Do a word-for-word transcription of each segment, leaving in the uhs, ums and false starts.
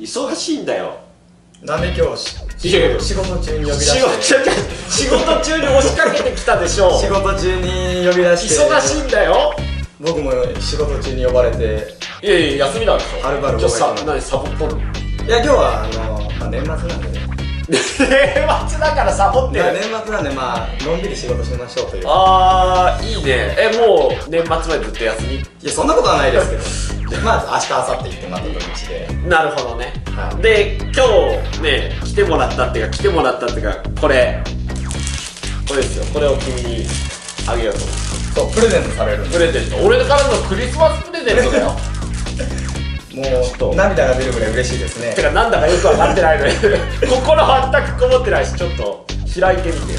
忙しいんだよ。 なんで今日いやいや仕事中に呼び出仕事して仕事中に押しかけてきたでしょ。 仕事中に呼び出して忙しいんだよ。 僕も仕事中に呼ばれて、 いやいや休みなんでしょ。 はるばる今日さ覚えて何サボっとんの。 いや今日はあの、まあ、年末なんでね年末だからサボってる。 いや年末なんでまあのんびり仕事しましょうという。 あーいいね。えもう年末までずっと休み。 いやそんなことはないですけどまあ明日明後日行ってまた土日で。 なるほどね、 はい、 で今日ね来てもらったっていうか来てもらったっていうかこれこれですよ。これを君にあげようと思って。 そうプレゼントされるんでプレゼント、俺からのクリスマスプレゼントだよ。 もう涙が出るぐらい嬉しいですね。 てかなんだかよく分かってないのに心全くこもってないし、ちょっと開いてみてよ。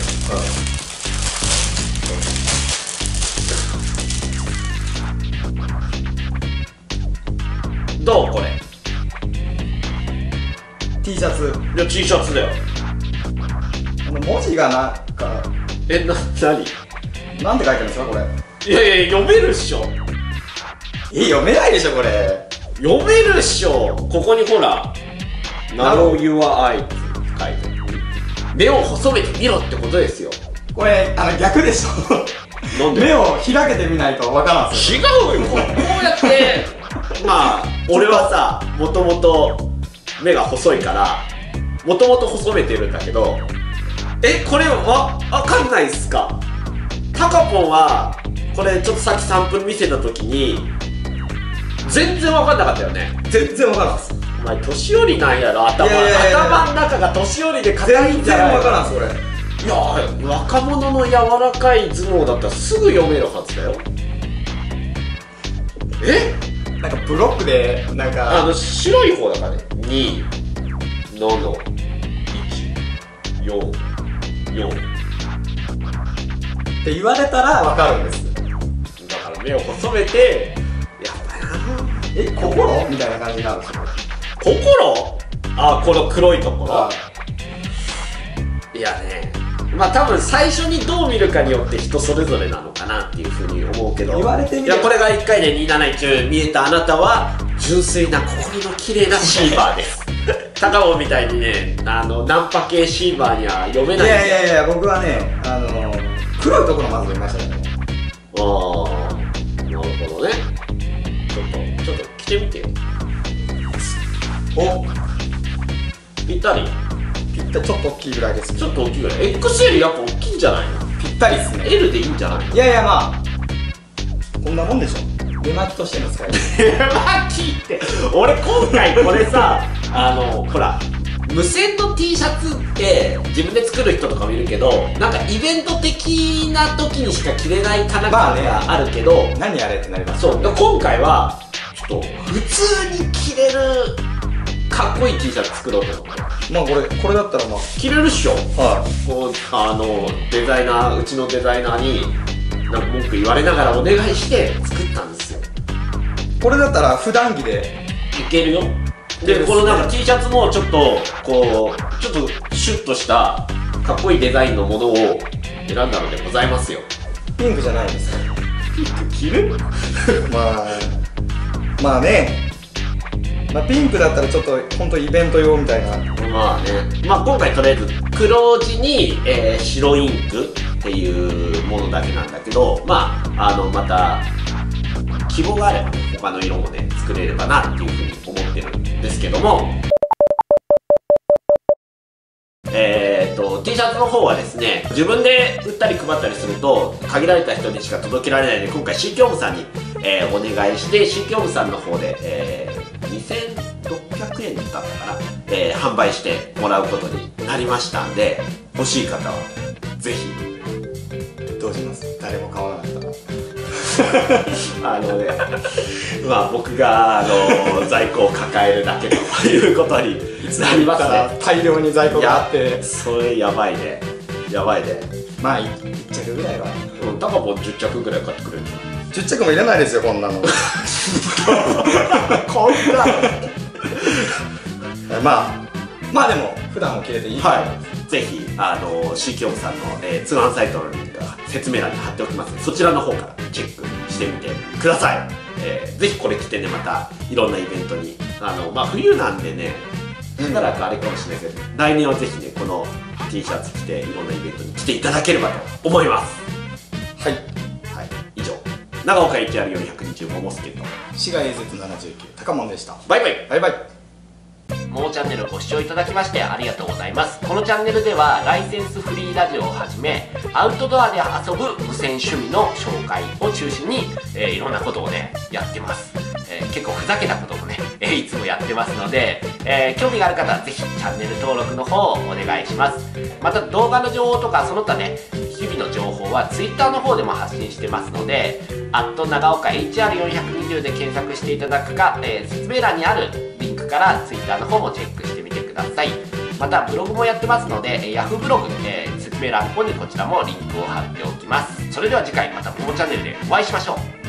うん、どうこれ T シャツ。 いや T シャツだよ。 あの文字がなんかえな何なんて書いてるんですかこれ。 いやいや読めるっしょ。 え読めないでしょこれ。 読めるっしょ。ここにほら「Narrow your eye」って書いてる。目を細めてみろってことですよ。 これあの逆でしょ。 なんで目を開けてみないとわからんすよ。 違うよ。こうやってまあ俺はさもともと目が細いからもともと細めてるんだけど、えこれわわかんないっすか。タカポンはこれちょっとさっきサンプル見せた時に全然わかんなかったよね。 全然わからんす。 お前年寄りなんやろ。頭いやいやいや頭の中が年寄りで硬いん全じゃないの。 然わからんすこれ。 いや若者の柔らかい頭脳だったらすぐ読めるはずだよ。えなんかブロックでなんあかの白い方だからね。に、なな、いち、よん、よん。 って言われたらわかるんです。 だから目を細めて、やっぱりな。 え心みたいな感じになるんですよ。 心？あ、この黒いところ。 あいやね。まあ多分最初にどう見るかによって人それぞれなのかなっていうふうに思うけど、 言われてみればいやこれがいっかいでにひゃくななじゅういち見えたあなたは純粋な心の綺麗なシーバーです高尾みたいにねあのナンパ系シーバーには読めない。 いやいやいや僕はねあの黒いところまず見ましたね。 ああなるほどね。ちょっとちょっと着てみてよ。 おぴったり。 ぴったりちょっと大きいぐらいです。 ちょっと大きいぐらい。 エックスエル やっぱ大きいんじゃないの。 ぴったりですね。 L でいいんじゃないの。 いやいやまあこんなもんでしょ。出巻きとしての使い方。 手巻きって俺今回これさあのほら無線の T シャツって自分で作る人とかもいるけどなんかイベント的な時にしか着れないかな感があるけど、 何あれってなります。 そうだ今回はちょっと普通に着れるかっこいい T シャツ作ろうと思って。 まあこれこれだったらまあ着れるっしょ。 はこうあのデザイナーうちのデザイナーになんか文句言われながらお願いして作ったんですよ。 い。これだったら普段着でいけるよ。で、このなんか T シャツもちょっとこうちょっとシュッとしたかっこいいデザインのものを選んだのでございますよ。 ピンクじゃないですか。 ピンク着る？ まあまあね、まあ、ピンクだったらちょっと本当イベント用みたいな。 まあね、まあ今回とりあえず黒地に、えー、白インクっていうものだけなんだけど、まああのまた希望があればね他の色もね作れればなっていうふうに思ってるんですけども、えーと T シャツの方はですね自分で売ったり配ったりすると限られた人にしか届けられないので今回 C 教務さんに、えー、お願いして C 教務さんの方で、えー、にせんろっぴゃくえんだったかな、えー、販売してもらうことになりましたんで欲しい方はぜひ。 どうします？誰も買わなかったらあのね、まあ僕があの在庫を抱えるだけということになりますね。 大量に在庫があって、 それやばいね、やばいね。 まあいっ着ぐらいは。 うん、タカポンじゅっ着ぐらい買ってくれる。 じゅっ着もいらないですよこんなの。 こんなまあまあでも普段も着れていいと思います。 はい、ぜひあの C 教務さんの、えー、通販サイトのリンクが説明欄に貼っておきますのでそちらの方からチェックしてみてください。えー、ぜひこれ着てねまたいろんなイベントにあの、まあ、冬なんでねしばらくあれかもしれないけど、来年はぜひねこの T シャツ着ていろんなイベントに来ていただければと思います。 はい、 はい、以上長岡 エイチアールよんひゃくにじゅうモモスケット滋賀 エーゼットななじゅうきゅう 高門でした。 バイバイ。 バイバイ。 モモチャンネルご視聴いただきましてありがとうございます。このチャンネルではライセンスフリーラジオをはじめアウトドアで遊ぶ無線趣味の紹介を中心に、えー、いろんなことをねやってます。えー、結構ふざけたこともね、えー、いつもやってますので、えー、興味がある方はぜひチャンネル登録の方をお願いします。また動画の情報とかその他ね日々の情報は Twitter の方でも発信してますのでアット長岡 エイチアールよんひゃくにじゅう で検索していただくか、えー、説明欄にあるリンクから Twitter の方もチェックしてみてください。またブログもやってますので Yahoo ブログ、えー、説明欄の方にこちらもリンクを貼っておきます。それでは次回またモモチャンネルでお会いしましょう。